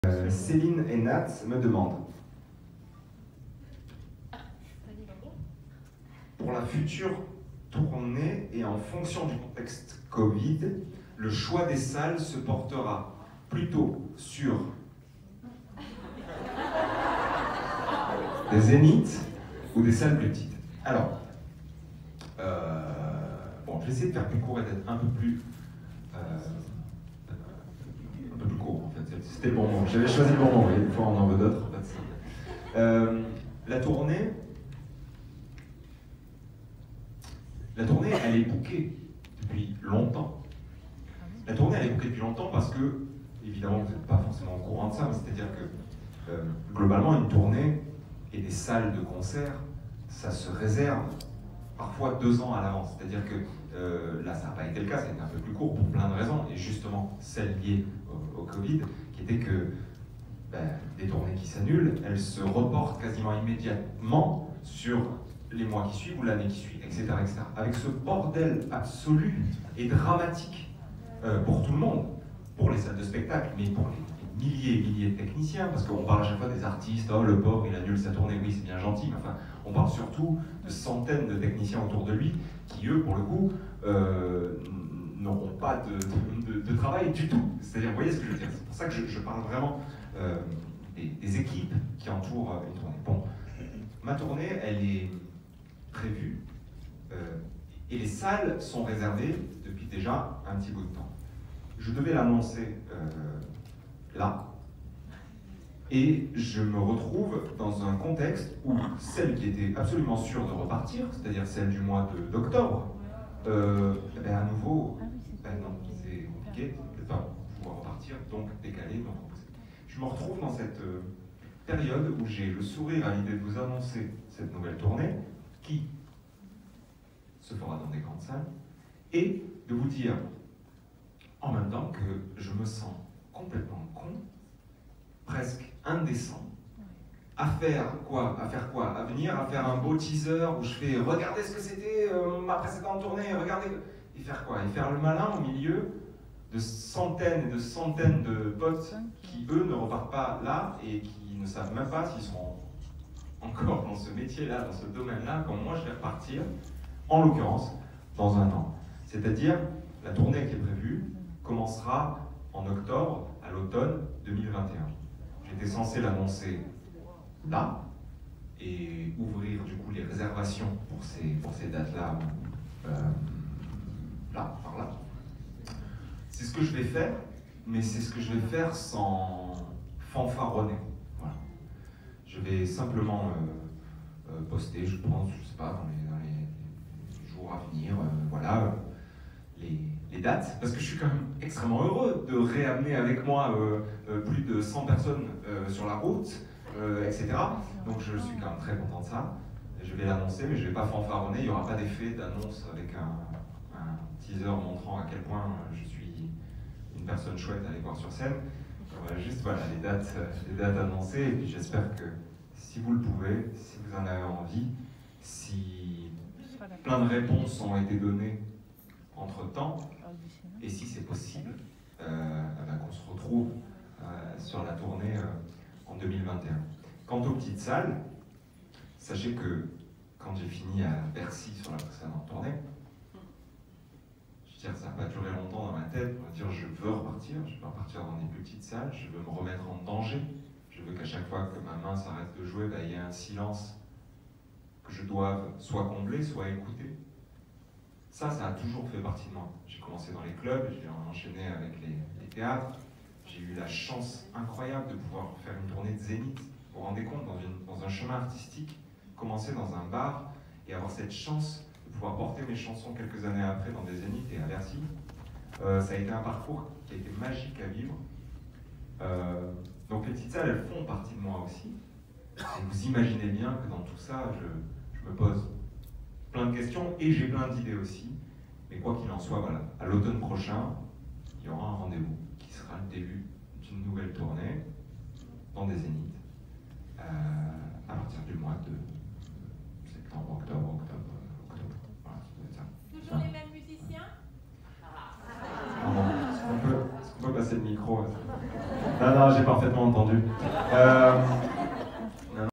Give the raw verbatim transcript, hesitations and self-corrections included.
Euh, Céline et Nat me demandent: pour la future tournée et en fonction du contexte Covid, le choix des salles se portera plutôt sur des zéniths ou des salles plus petites. Alors, euh, bon, je vais essayer de faire plus court et d'être un peu plus, euh, un peu plus court en fait. C'était le bon mot. J'avais choisi le bon mot. Et des fois, on en veut d'autres. Euh, la tournée, la tournée, elle est bookée depuis longtemps. La tournée, elle est bookée depuis longtemps parce que, évidemment, vous n'êtes pas forcément au courant de ça, mais c'est-à-dire que euh, globalement, une tournée et des salles de concert, ça se réserve parfois deux ans à l'avance. C'est-à-dire que euh, là, ça n'a pas été le cas, ça a été un peu plus court pour plein de raisons, et justement celle liée au, au Covid, qui était que ben, des tournées qui s'annulent, elles se reportent quasiment immédiatement sur les mois qui suivent ou l'année qui suit, et cetera, et cetera. Avec ce bordel absolu et dramatique euh, pour tout le monde, pour les salles de spectacle, mais pour les milliers et milliers de techniciens, parce qu'on parle à chaque fois des artistes, oh le pauvre il annule sa tournée, oui c'est bien gentil, mais enfin on parle surtout de centaines de techniciens autour de lui qui eux pour le coup euh, n'auront pas de, de, de travail du tout. C'est-à-dire, vous voyez ce que je veux dire, c'est pour ça que je, je parle vraiment euh, des, des équipes qui entourent une tournée. Bon, ma tournée elle est prévue euh, et les salles sont réservées depuis déjà un petit bout de temps. Je devais l'annoncer euh, là, et je me retrouve dans un contexte où celle qui était absolument sûre de repartir, c'est-à-dire celle du mois d'octobre, euh, eh ben à nouveau, ben non, c'est compliqué de ne pas pouvoir repartir, donc décaler, donc repousser. Je me retrouve dans cette euh, période où j'ai le sourire à l'idée de vous annoncer cette nouvelle tournée, qui se fera dans des grandes salles, et de vous dire en même temps que je me sens complètement con, presque indécent, à faire quoi À faire quoi À venir, à faire un beau teaser où je fais « Regardez ce que c'était euh, ma précédente tournée, regardez !» Et faire quoi Et faire le malin au milieu de centaines et de centaines de potes qui, eux, ne repartent pas là et qui ne savent même pas s'ils seront encore dans ce métier-là, dans ce domaine-là, comme moi je vais repartir, en l'occurrence, dans un an. C'est-à-dire, la tournée qui est prévue commencera en octobre, à l'automne deux mille vingt et un. J'étais censé l'annoncer là et ouvrir du coup les réservations pour ces, pour ces dates-là, euh, là, par là. C'est ce que je vais faire, mais c'est ce que je vais faire sans fanfaronner. Voilà. Je vais simplement euh, euh, poster, je pense, je sais pas, dans les, dans les jours à venir, euh, voilà, euh, les, les dates, parce que je suis quand même extrêmement heureux de réamener avec moi euh, euh, plus de cent personnes euh, sur la route, euh, et cetera. Donc je suis quand même très content de ça. Je vais l'annoncer, mais je ne vais pas fanfaronner, il n'y aura pas d'effet d'annonce avec un, un teaser montrant à quel point je suis une personne chouette à aller voir sur scène. On va juste voilà, les, dates, les dates annoncées, et puis j'espère que si vous le pouvez, si vous en avez envie, si plein de réponses ont été données entre-temps, et si c'est possible, euh, ben, qu'on se retrouve euh, sur la tournée euh, en deux mille vingt et un. Quant aux petites salles, sachez que quand j'ai fini à Bercy sur la précédente tournée, je veux dire, ça n'a pas duré longtemps dans ma tête pour me dire je veux repartir, je veux repartir dans des plus petites salles, je veux me remettre en danger, je veux qu'à chaque fois que ma main s'arrête de jouer, ben, il y ait un silence que je doive soit combler, soit écouter. Ça, ça a toujours fait partie de moi. J'ai commencé dans les clubs, j'ai enchaîné avec les, les théâtres. J'ai eu la chance incroyable de pouvoir faire une tournée de Zénith. Vous vous rendez compte, dans, une, dans un chemin artistique, commencer dans un bar et avoir cette chance de pouvoir porter mes chansons quelques années après dans des Zéniths et à Bercy. Euh, ça a été un parcours qui a été magique à vivre. Euh, donc les petites salles, elles font partie de moi aussi. Et vous imaginez bien que dans tout ça, je, je me pose plein de questions et j'ai plein d'idées aussi. Mais quoi qu'il en soit, voilà, à l'automne prochain, il y aura un rendez-vous qui sera le début d'une nouvelle tournée dans des zéniths euh, à partir du mois de septembre, octobre, octobre, octobre. Voilà, ça doit être ça. Toujours ça. Les mêmes musiciens ah bon, est-ce qu'on peut, est-ce qu'on peut passer le micro? Non, non, j'ai parfaitement entendu. Euh,